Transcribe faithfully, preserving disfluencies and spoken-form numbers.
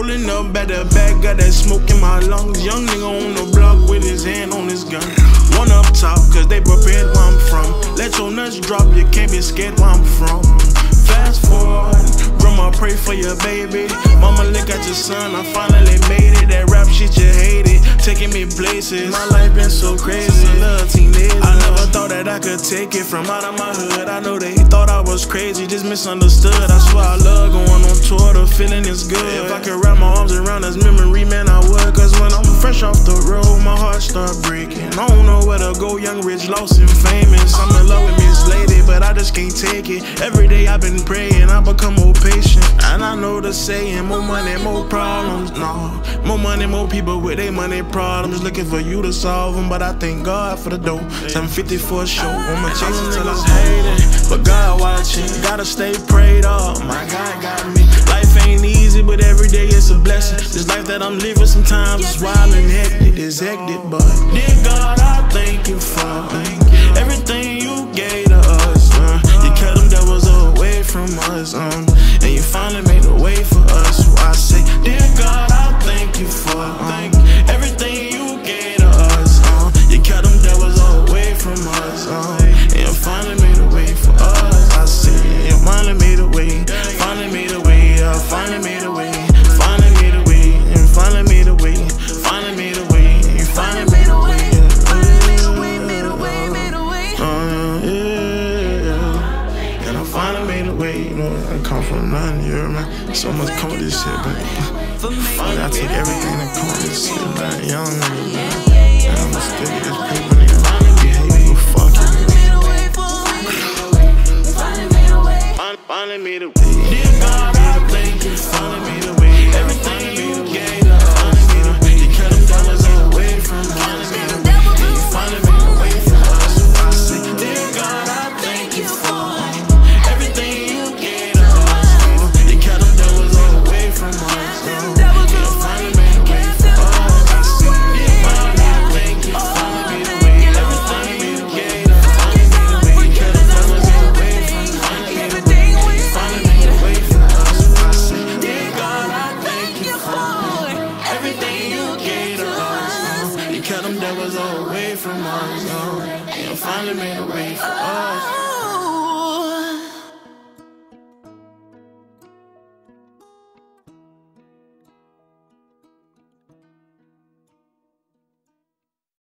Rolling up back to back, got that smoke in my lungs. Young nigga on the block with his hand on his gun. One up top, cause they prepared where I'm from. Let your nuts drop, you can't be scared where I'm from. Fast forward, grandma pray for your baby. Mama look at your son, I finally made it. That rap shit you hated, taking me places. My life been so crazy, little teenager. I never thought that I could take it from out of my hood. I know they thought I was crazy, just misunderstood. I swear I love going on tour, the feeling is good. If I could wrap my arms around this memory, man, I would. Cause when I'm fresh off the road, my heart start breaking. I don't know where to go, young, rich, lost and famous. I'm in love with Miss Lady, but I just can't take it. Every day I've been praying, I become more patient. And I know the saying, more money, more problems. No, more money, more people with their money problems. Looking for you to solve them, but I thank God for the dough. seven fifty for a show, I'ma chase it till it's hating. But God watching, gotta stay prayed up. My God got me. Life ain't easy, but every day it's a blessing. This life that I'm living sometimes is wild and hectic. It's hectic, but dear God, I thank you for everything you gave to us. Uh, you kept them devils away from us, um, and you finally made a way for us. So I say, dear God, I thank you for um, everything you gave to us. Um, you kept them devils away from us, um, and you finally made a way for us. I say, you finally made a way, finally made a way, I finally made a way, finally made a way, and finally made a way, finally made a way, and finally made a way. Finally made a way, you know, I come from nothing, you hear me? So much come with this shit, but finally I take everything that come with this shit, man. Young nigga, man. And I'ma stick with this paper, nigga. You hate me, you fuck you, nigga. Finally made a way. Finally made a way. Dear God, I thank you, finally made a way.